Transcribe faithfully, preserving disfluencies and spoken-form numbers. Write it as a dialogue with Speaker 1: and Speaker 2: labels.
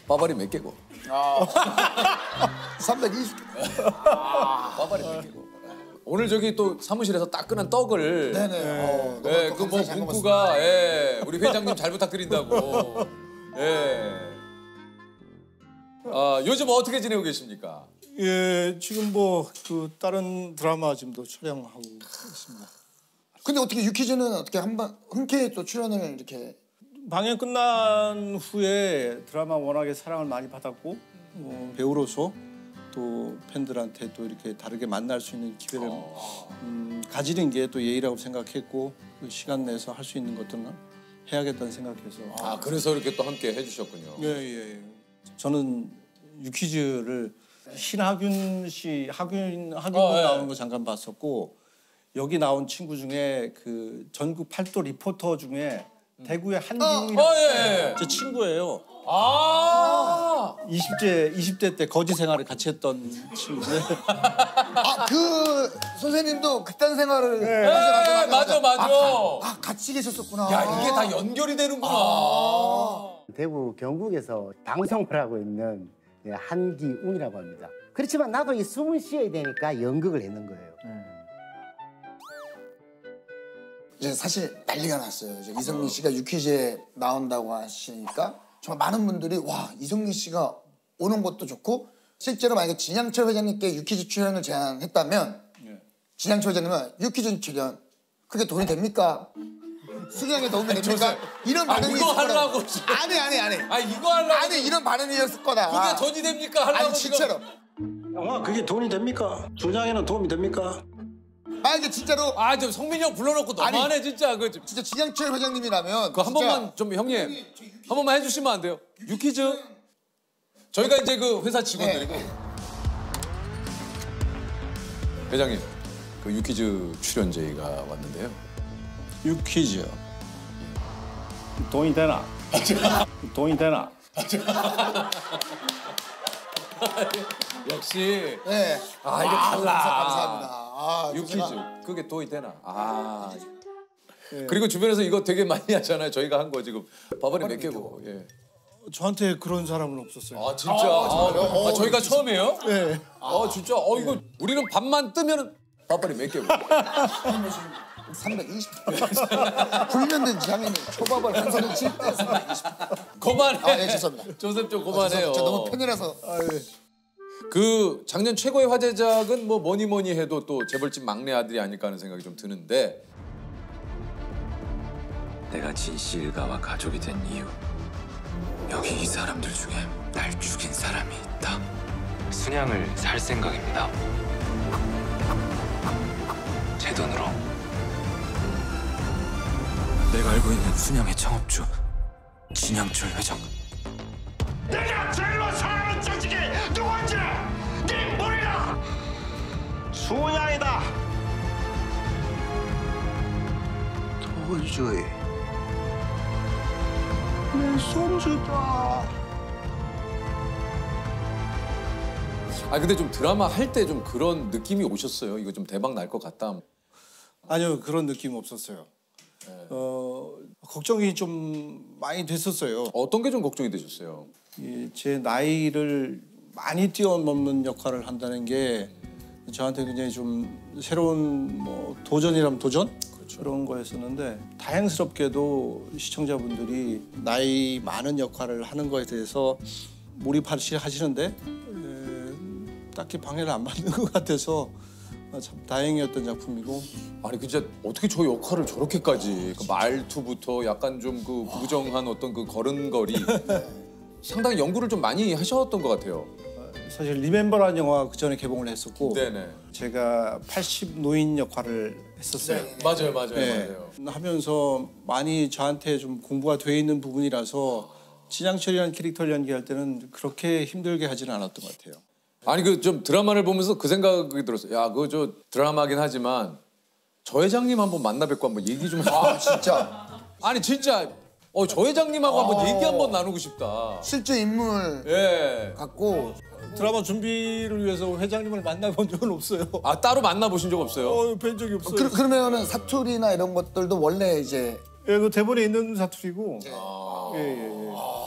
Speaker 1: 빠바리 몇 개고?
Speaker 2: 아. 삼백이십 개.
Speaker 1: 아, 빠바리 몇 개고? 오늘 저기 또 사무실에서 따끈한 떡을.
Speaker 2: 네네.
Speaker 1: 네, 네 그 뭐 문구가 예, 우리 회장님 잘 부탁드린다고. 예. 아, 요즘 어떻게 지내고 계십니까?
Speaker 3: 예, 지금 뭐 그 다른 드라마 지금도 촬영하고 있습니다.
Speaker 2: 근데 어떻게 유퀴즈는 어떻게 한번 흔쾌히 또 출연을 이렇게
Speaker 3: 방영 끝난 후에 드라마 워낙에 사랑을 많이 받았고 어, 배우로서 또 팬들한테 또 이렇게 다르게 만날 수 있는 기회를 음, 가지는 게 또 예의라고 생각했고 그 시간 내서 할 수 있는 것들은 해야겠다는 생각해서
Speaker 1: 아, 그래서 이렇게 또 함께 해주셨군요.
Speaker 3: 예, 예, 예. 저는 유퀴즈를 신하균 씨, 하균 하균
Speaker 1: 어, 예.
Speaker 3: 나오는 거 잠깐 봤었고 여기 나온 친구 중에 그 전국 팔도 리포터 중에 대구의 한기웅이라는
Speaker 1: 어, 예, 예.
Speaker 3: 제 친구예요.
Speaker 1: 아,
Speaker 3: 이십 대 이십 대 때 거지 생활을 같이 했던 친구인데.
Speaker 2: 아, 그 선생님도 그딴 생활을
Speaker 1: 네, 맞아, 맞아, 맞아.
Speaker 2: 아, 가, 아, 같이 계셨었구나.
Speaker 1: 야, 이게 다 연결이 되는구나. 아.
Speaker 4: 대구 경북에서 방송을 하고 있는 한기웅이라고 합니다. 그렇지만 나도 이 숨을 쉬어야 되니까 연극을 했는 거예요.
Speaker 2: 이제 사실 난리가 났어요. 이제 이성민 씨가 유퀴즈에 나온다고 하시니까 정말 많은 분들이 와, 이성민 씨가 오는 것도 좋고 실제로 만약에 진양철 회장님께 유퀴즈 출연을 제안했다면 네. 진양철 회장님은 유퀴즈 출연 그게 돈이 됩니까? 수경에 도움이 됩니까?
Speaker 1: 조셉.
Speaker 2: 이런 반응이
Speaker 1: 아, 이거
Speaker 2: 있을 거라.
Speaker 1: 하려고.
Speaker 2: 아니 아니 아니.
Speaker 1: 아, 이거 하려고.
Speaker 2: 아니 이런 반응이었을 거다.
Speaker 1: 그게 돈이 됩니까? 하려고.
Speaker 2: 아니 진짜로.
Speaker 3: 영화 그게 돈이 됩니까? 분양에는 도움이 됩니까?
Speaker 2: 만약에 진짜로
Speaker 1: 아, 좀 성민이 형 불러놓고 너무하네
Speaker 2: 아니,
Speaker 1: 진짜. 그
Speaker 2: 진짜 진양철 회장님이라면
Speaker 1: 그 한
Speaker 2: 진짜
Speaker 1: 번만 좀 형님 한 번만 해주시면 안 돼요? 유퀴즈 저희가 이제 그 회사 직원들이고
Speaker 2: 네.
Speaker 1: 회장님 그 유퀴즈 출연 제의가 왔는데요.
Speaker 3: 유퀴즈 돈이 되나? 돈이 되나?
Speaker 1: 역시
Speaker 2: 네.
Speaker 1: 아 이게
Speaker 2: 아,
Speaker 1: 달라.
Speaker 2: 감사, 감사합니다. 아,
Speaker 1: 유퀴즈
Speaker 2: 제가...
Speaker 1: 그게 돈이 되나? 아 그리고 주변에서 이거 되게 많이 하잖아요. 저희가 한 거 지금 바바리 몇 개고. 예.
Speaker 3: 저한테 그런 사람은 없었어요.
Speaker 1: 아 진짜. 아, 아, 아, 저희가 처음이에요?
Speaker 3: 네.
Speaker 1: 아 진짜. 어 이거 우리는 밥만 뜨면은 바바리 몇 개고.
Speaker 2: 삼백이십 개. 훈련된 장인이 초밥을 한 손에 칠 때 삼백이십 개.
Speaker 1: 그만해.
Speaker 2: 아, 네, 죄송합니다.
Speaker 1: 조셉 좀 그만해요.
Speaker 2: 저 너무 팬이라서.
Speaker 1: 그 작년 최고의 화제작은 뭐 뭐니 뭐니 해도 또 재벌집 막내 아들이 아닐까 하는 생각이 좀 드는데
Speaker 5: 내가 진씨 일가와 가족이 된 이유 여기 이 사람들 중에 날 죽인 사람이 있다. 순양을 살 생각입니다. 제 돈으로 내가 알고 있는 순양의 창업주 진양철 회장.
Speaker 6: 내가 제일로 사랑하는 조직이 누군지 네 모르나? 순양이다.
Speaker 4: 도저히 내 손주다.
Speaker 1: 아 근데 좀 드라마 할 때 좀 그런 느낌이 오셨어요? 이거 좀 대박 날 것 같다.
Speaker 3: 아니요, 그런 느낌 없었어요. 네. 어, 걱정이 좀 많이 됐었어요.
Speaker 1: 어떤 게 좀 걱정이 되셨어요?
Speaker 3: 이, 제 나이를 많이 뛰어넘는 역할을 한다는 게 저한테 굉장히 좀 새로운 뭐 도전이라면 도전? 그렇죠. 그런 거였었는데 다행스럽게도 시청자분들이 나이 많은 역할을 하는 거에 대해서 몰입하시는데 에, 딱히 방해를 안 받는 것 같아서 참 다행이었던 작품이고.
Speaker 1: 아니 진짜 어떻게 저 역할을 저렇게까지 그 말투부터 약간 좀 그 부정한 어떤 그 걸음걸이 상당히 연구를 좀 많이 하셨던 것 같아요.
Speaker 3: 사실 리멤버라는 영화 그 전에 개봉을 했었고
Speaker 1: 네네.
Speaker 3: 제가 팔십 노인 역할을 했었어요.
Speaker 1: 네. 맞아요, 맞아요,
Speaker 3: 네.
Speaker 1: 맞아요.
Speaker 3: 하면서 많이 저한테 좀 공부가 돼 있는 부분이라서 진양철이라는 캐릭터를 연기할 때는 그렇게 힘들게 하지는 않았던 것 같아요.
Speaker 1: 아니 그 좀 드라마를 보면서 그 생각이 들었어요. 야, 그거 저 드라마긴 하지만 저 회장님 한번 만나 뵙고 한번 얘기 좀 해.
Speaker 2: 아 진짜.
Speaker 1: 아니 진짜 어, 저 회장님하고
Speaker 2: 아
Speaker 1: 한번 얘기 한번 나누고 싶다.
Speaker 2: 실제 인물
Speaker 1: 예.
Speaker 2: 갖고
Speaker 3: 드라마 준비를 위해서 회장님을 만나본 적은 없어요.
Speaker 1: 아 따로 만나보신 적 없어요?
Speaker 3: 어, 뵌 적이 없어요.
Speaker 2: 그, 그러면은 사투리나 이런 것들도 원래 이제
Speaker 3: 예, 그 대본에 있는 사투리고.
Speaker 1: 아...
Speaker 3: 예, 예, 예.